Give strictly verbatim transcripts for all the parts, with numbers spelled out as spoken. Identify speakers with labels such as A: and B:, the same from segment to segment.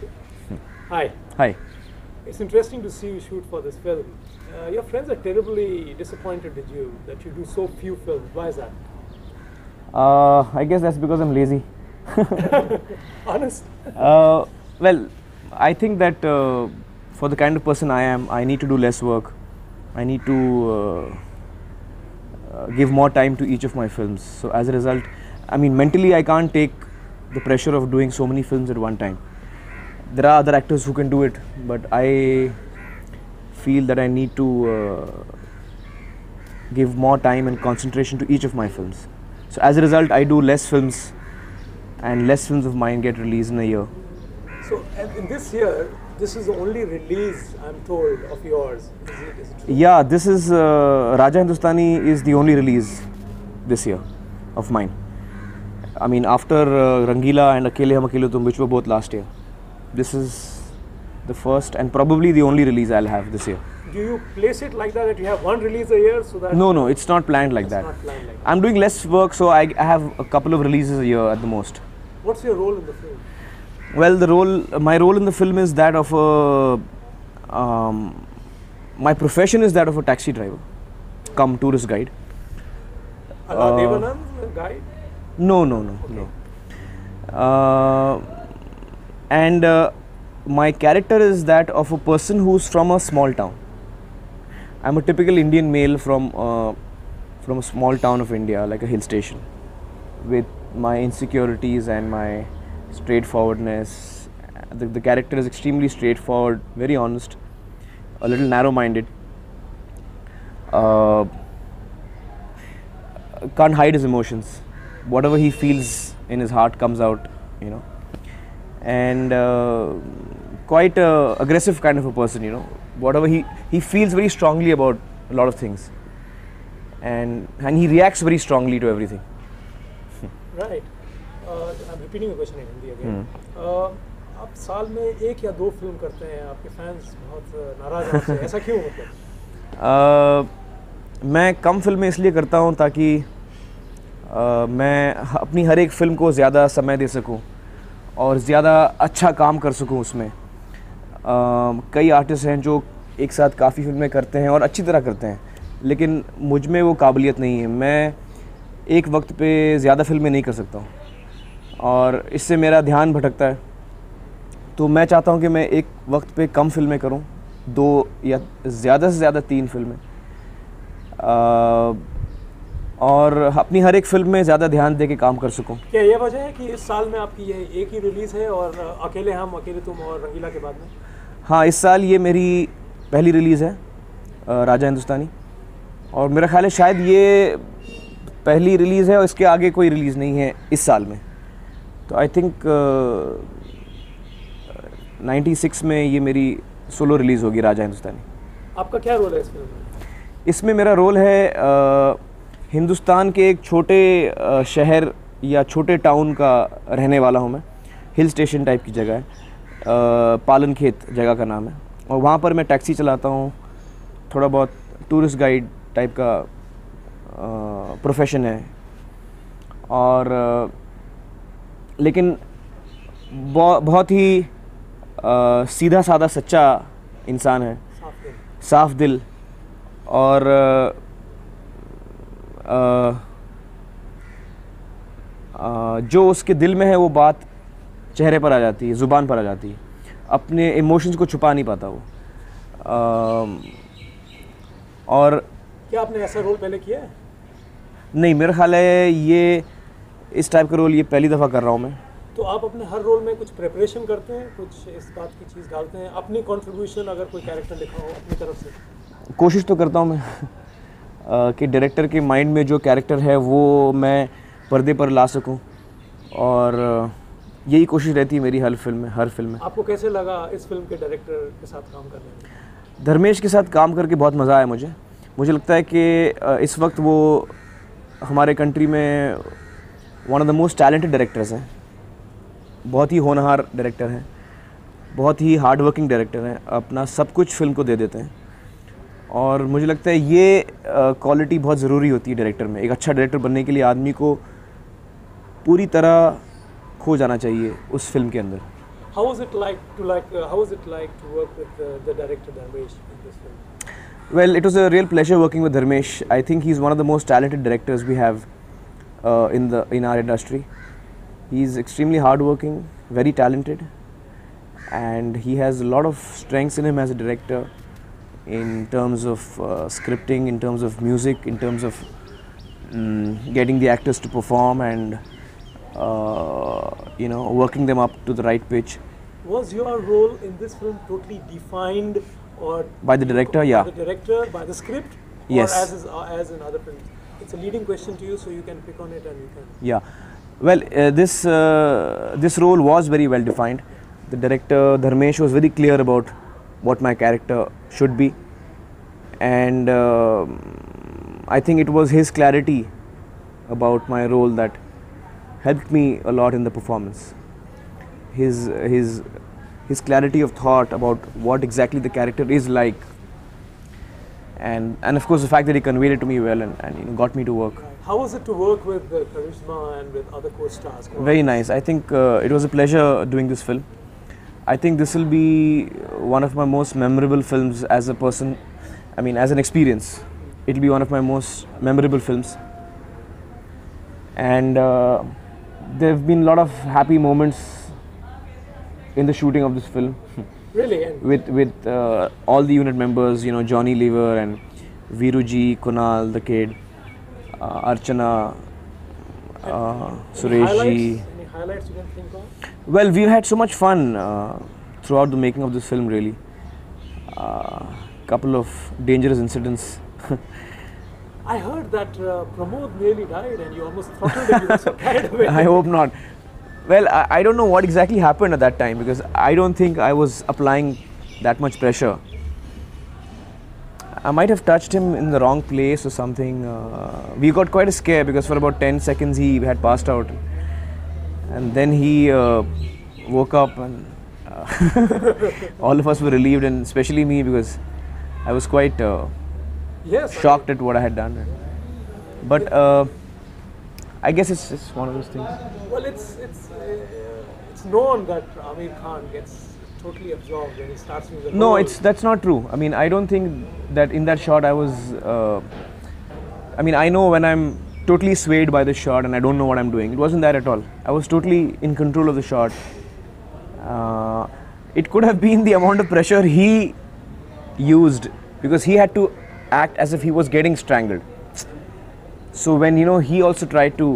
A: Hi.
B: Hi.
A: It's interesting to see you shoot for this film. Uh, your friends are terribly disappointed with you that you do so few films. Why is that?
B: Uh, I guess that's because I'm lazy.
A: Honest?
B: Uh, well, I think that uh, for the kind of person I am, I need to do less work. I need to uh, uh, give more time to each of my films. So as a result, I mean, mentally I can't take the pressure of doing so many films at one time. There are other actors who can do it, but I feel that I need to uh, give more time and concentration to each of my films. So as a result, I do less films, and less films of mine get released in a year.
A: So and in this year, this is the only release, I'm told, of yours. Is it, is it true?
B: Yeah, this is uh, Raja Hindustani is the only release this year of mine. I mean, after uh, Rangila and Akele Hum Akele Tum, which were both last year, this is the first and probably the only release I'll have this year.
A: Do you place it like that, that you have one release a year so that...
B: No, no, it's not planned like
A: it's
B: that.
A: not planned like that.
B: I'm doing less work, so I, I have a couple of releases a year at the most.
A: What's your role in the film?
B: Well, the role, my role in the film is that of a, um, my profession is that of a taxi driver, come tourist guide.
A: Allah
B: Uh,
A: Devanand, guide?
B: No, no, no,
A: Okay.
B: no. Uh, and uh, my character is that of a person who's from a small town. I'm a typical Indian male from uh, from a small town of India, like a hill station, with my insecurities and my straightforwardness. The, the character is extremely straightforward, very honest, a little narrow-minded. Uh, can't hide his emotions. Whatever he feels in his heart comes out, you know. And uh, quite a aggressive kind of a person, you know. Whatever he he feels very strongly about a lot of things, and and he reacts very strongly to everything.
A: Right. Uh, I'm repeating the question in Hindi again. Uh, आप साल में एक या दो film करते हैं, आपके fans बहुत नाराज हैं आपसे, ऐसा क्यों मतलब?
B: Uh, मैं कम फिल्में इसलिए करता हूँ ताकि uh, मैं अपनी हर एक फिल्म को ज़्यादा समय दे सकूँ और ज़्यादा अच्छा काम कर सकूँ उसमें. uh, कई आर्टिस्ट हैं जो एक साथ काफ़ी फिल्में करते हैं और अच्छी तरह करते हैं, लेकिन मुझ में वो काबिलियत नहीं है. मैं एक वक्त पे ज़्यादा फिल्में नहीं कर सकता हूँ और इससे मेरा ध्यान भटकता है. तो मैं चाहता हूँ कि मैं एक वक्त पे कम फिल्में करूँ, दो या ज़्यादा से ज़्यादा तीन फिल्में, और अपनी हर एक फिल्म में ज़्यादा ध्यान दे के काम कर सकूँ.
A: क्या ये वजह है कि इस साल में आपकी ये एक ही रिलीज़ है और अकेले हम अकेले तुम और रंगीला के बाद में?
B: हाँ, इस साल ये मेरी पहली रिलीज़ है, राजा हिंदुस्तानी, और मेरा ख्याल है शायद ये पहली रिलीज़ है और इसके आगे कोई रिलीज़ नहीं है इस साल में. तो आई थिंक नाइन्टी सिक्स में ये मेरी सोलो रिलीज़ होगी, राजा हिंदुस्तानी.
A: आपका क्या रोल है इस फिल्म में?
B: इसमें मेरा रोल है आ, हिंदुस्तान के एक छोटे आ, शहर या छोटे टाउन का रहने वाला हूँ मैं. हिल स्टेशन टाइप की जगह है, पालन खेत जगह का नाम है, और वहाँ पर मैं टैक्सी चलाता हूँ. थोड़ा बहुत टूरिस्ट गाइड टाइप का प्रोफेशन है, और आ, लेकिन बहुत ही आ, सीधा साधा सच्चा इंसान है,
A: साफ दिल.
B: साफ दिल, और आ, आ, जो उसके दिल में है वो बात चेहरे पर आ जाती है, ज़ुबान पर आ जाती है. अपने इमोशंस को छुपा नहीं पाता वो. आ, और
A: क्या आपने ऐसा रोल पहले किया है?
B: नहीं, मेरा ख्याल है ये इस टाइप का रोल ये पहली दफ़ा कर रहा हूँ मैं.
A: तो आप अपने हर रोल में कुछ प्रिपरेशन करते हैं, कुछ इस बात की चीज़ डालते हैं, अपनी कंट्रीब्यूशन अगर कोई कैरेक्टर लिखा हो अपनी तरफ से?
B: कोशिश तो करता हूँ मैं आ, कि डायरेक्टर के माइंड में जो कैरेक्टर है वो मैं पर्दे पर ला सकूँ, और यही कोशिश रहती है मेरी हर फिल्म में हर फिल्म में.
A: आपको कैसे लगा इस फिल्म के डायरेक्टर के साथ काम करने में?
B: धर्मेश के साथ काम करके बहुत मज़ा आया मुझे. मुझे लगता है कि इस वक्त वो हमारे कंट्री में one of the most talented directors हैं. बहुत ही होनहार डायरेक्टर हैं, बहुत ही हार्ड वर्किंग डायरेक्टर हैं, अपना सब कुछ फिल्म को दे देते हैं. और मुझे लगता है ये क्वालिटी बहुत ज़रूरी होती है डायरेक्टर में. एक अच्छा डायरेक्टर बनने के लिए आदमी को पूरी तरह खो जाना चाहिए उस फिल्म के अंदर.
A: How was it like to like? Uh, how was it like to work with uh, the director Dharmesh in this film?
B: Well, it was a real pleasure working with Dharmesh. I think he's one of the most talented directors we have uh, in the in our industry. He's extremely hardworking, very talented, and he has a lot of strengths in him as a director, in terms of uh, scripting, in terms of music, in terms of um, getting the actors to perform, and uh, you know, working them up to the right pitch.
A: Was your role in this film totally defined, or
B: By the director, yeah.
A: By the director, by the script, or
B: Yes.
A: as is, uh, as in other films? It's a leading question to you, so you can pick on it and you can.
B: Yeah, well, uh, this uh, this role was very well defined. The director Dharmesh was very clear about what my character should be, and uh, I think it was his clarity about my role that helped me a lot in the performance. His his his clarity of thought about what exactly the character is like, and and of course the fact that he conveyed it to me well, and, and you know, got me to work.
A: How was it to work with uh, Karishma and with other co-stars?
B: Very nice. I think uh, it was a pleasure doing this film. I think this will be one of my most memorable films as a person. I mean, as an experience, it will be one of my most memorable films. And uh, there have been a lot of happy moments in the shooting of this film.
A: Really? And
B: with with uh, all the unit members, you know, Johnny Lever and Viruji, Kunal, the kid, uh, Archana, uh,
A: any
B: Suresh
A: highlights?
B: ji.
A: Any highlights you can think of?
B: Well, we've had so much fun uh, throughout the making of this film, really. Uh, couple of dangerous incidents.
A: I heard that uh, Pramod nearly died and you almost throttled him. You were so carried away.
B: I hope not. Well, I, I don't know what exactly happened at that time, because I don't think I was applying that much pressure. I might have touched him in the wrong place or something. Uh, we got quite a scare because for about ten seconds he had passed out. And then he uh, woke up, and uh, all of us were relieved, and especially me, because I was quite uh,
A: Yes.
B: shocked at what I had done. But uh, I guess it's, it's one of those things.
A: Well, it's it's uh, it's known that Amir Khan gets totally absorbed when he starts with the
B: No,
A: role.
B: it's that's not true. I mean, I don't think that in that shot I was. Uh, I mean, I know when I'm totally swayed by the shot and I don't know what I'm doing. It wasn't that at all. I was totally in control of the shot. Uh, it could have been the amount of pressure he used, because he had to act as if he was getting strangled. So when, you know, he also tried to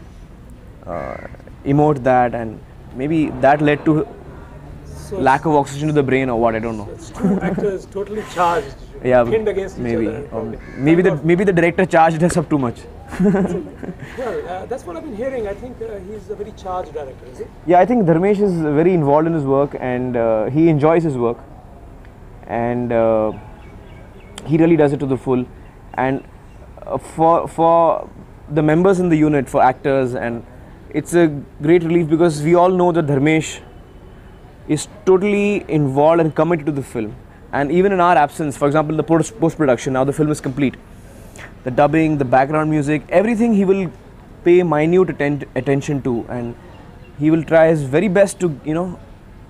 B: uh, emote that, and maybe that led to
A: so
B: lack of oxygen to the brain or what, I don't know.
A: It's two actors totally charged,
B: Yeah,
A: pinned against
B: maybe.
A: each other.
B: Or maybe the maybe the director charged us up too much.
A: Well, uh, that's what I've been hearing. I think uh, he's a very charged director, is it?
B: Yeah, I think Dharmesh is very involved in his work, and uh, he enjoys his work, and uh, he really does it to the full. And uh, for for the members in the unit, for actors, and it's a great relief, because we all know that Dharmesh is totally involved and committed to the film. And even in our absence, for example, the post post-production, now the film is complete, the dubbing, the background music, everything he will pay minute atten attention to, and he will try his very best to, you know,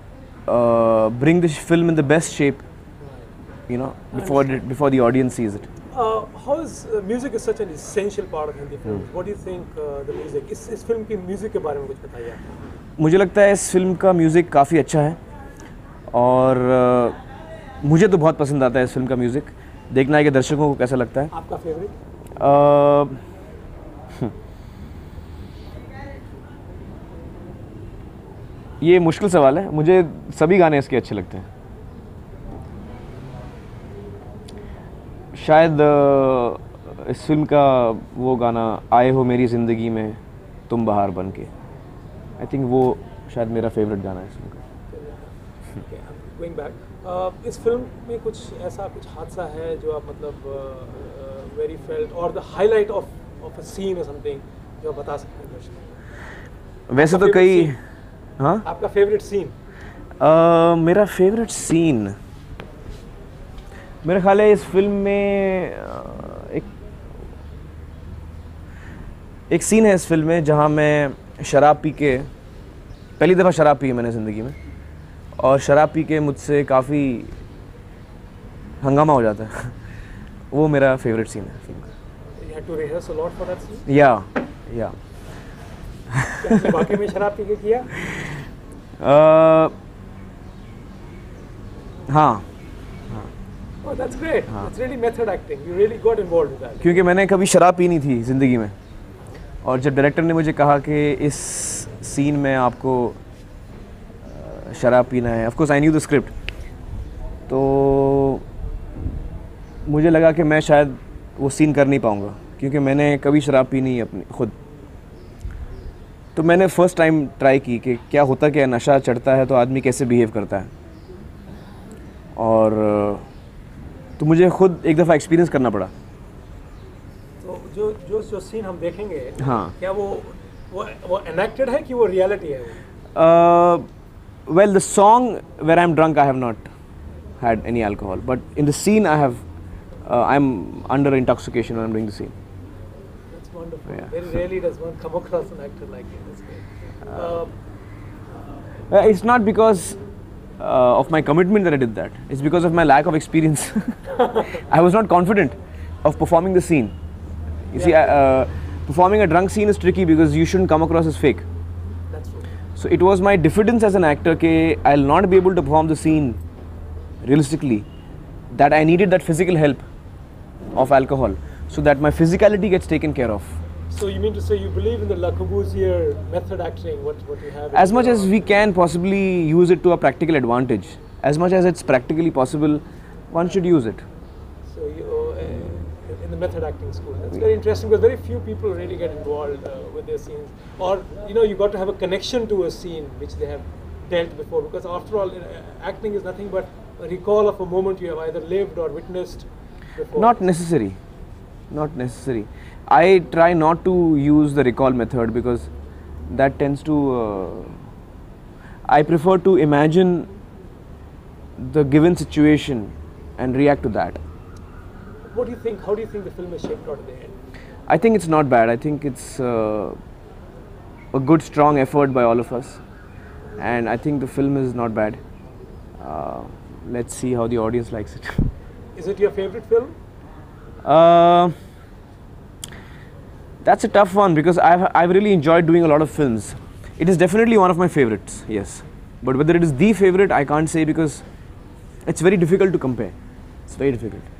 B: uh, bring this film in the best shape, you know, before it, before the audience sees it.
A: Uh, how is uh, music is such an essential part of Hindi films? What do you think uh, the music? इस इस film की music के बारे में कुछ बताइए आप।
B: मुझे लगता है इस फिल्म का म्यूज़िक काफ़ी अच्छा है, और uh, मुझे तो बहुत पसंद आता है इस फिल्म का म्यूज़िक। देखना है कि दर्शकों को कैसा लगता है।
A: आपका फेवरेट?
B: uh, ये मुश्किल सवाल है, मुझे सभी गाने इसके अच्छे लगते हैं। शायद uh, इस फिल्म का वो गाना आए हो मेरी ज़िंदगी में तुम बहार बन के, आई थिंक वो शायद मेरा फेवरेट गाना है इस फिल्म का।
A: Okay, I'm going back. Uh, इस फिल्म में कुछ ऐसा कुछ हादसा है जो आप मतलब वेरी फेल्ट और the highlight of of a scene और समथिंग जो आप बता सकते हैं दर्शकों को?
B: वैसे तो
A: आपका
B: कई
A: favorite scene?
B: हाँ
A: आपका फेवरेट सीन?
B: Uh, मेरा फेवरेट सीन, मेरा ख्याल है इस फिल्म में uh, एक एक सीन है इस फिल्म में जहाँ मैं शराब पी के, पहली दफ़ा शराब पी है मैंने ज़िंदगी में, और शराब पी के मुझसे काफ़ी हंगामा हो जाता है वो मेरा फेवरेट सीन है फिल्म का.
A: You had to rehearse a lot for that scene?
B: या या
A: क्या आपने वाकई में शराब पी के किया?
B: हाँ
A: Oh, that's great. That's really method acting. You really got involved with that.
B: क्योंकि मैंने कभी शराब पीनी थी ज़िंदगी में, और जब डायरेक्टर ने मुझे कहा कि इस सीन में आपको अ, शराब पीना है, of course I knew the script, तो मुझे लगा कि मैं शायद वो सीन कर नहीं पाऊँगा क्योंकि मैंने कभी शराब पी नहीं है अपनी खुद. तो मैंने फ़र्स्ट टाइम ट्राई की कि क्या होता क्या नशा चढ़ता है तो आदमी कैसे बिहेव करता है, और तो मुझे खुद एक दफ़ा एक्सपीरियंस करना पड़ा.
A: तो जो जो जो सीन हम देखेंगे,
B: हाँ.
A: क्या वो वो वो एनेक्टेड है कि वो रियलिटी है?
B: Well the song where I am drunk I have not had any alcohol, but in the scene I have I am under intoxication when I am doing the scene.
A: That's wonderful.
B: Yeah.
A: Very rarely does one come across an actor like you. That's great. Um,
B: Uh, it's not because uh, of my commitment that I did that. It's because of my lack of experience. I was not confident of performing the scene. You see,
A: Yeah.
B: I, uh, performing a drunk scene is tricky because you shouldn't come across as fake.
A: that's true.
B: So it was my diffidence as an actor that I'll not be able to perform the scene realistically, that I needed that physical help of alcohol so that my physicality gets taken care of.
A: So you mean to say you believe in the Le Corbusier method acting? What what you have? in
B: As much
A: your-
B: as we can possibly use it to a practical advantage, as much as it's practically possible, one should use it.
A: So you uh, in the method acting school. That's very interesting because very few people really get involved uh, with their scenes, or you know you got to have a connection to a scene which they have dealt before. Because after all, uh, acting is nothing but a recall of a moment you have either lived or witnessed before.
B: Not necessary. Not necessary. I try not to use the recall method because that tends to. Uh, I prefer to imagine the given situation and react to that.
A: What do you think? How do you think the film is shaped out at the end?
B: I think it's not bad. I think it's uh, a good, strong effort by all of us, and I think the film is not bad. Uh, let's see how the audience likes it.
A: Is it your favorite film?
B: Uh, that's a tough one because I've, I've really enjoyed doing a lot of films. It is definitely one of my favorites, yes. But whether it is the favorite, I can't say because it's very difficult to compare. It's very difficult.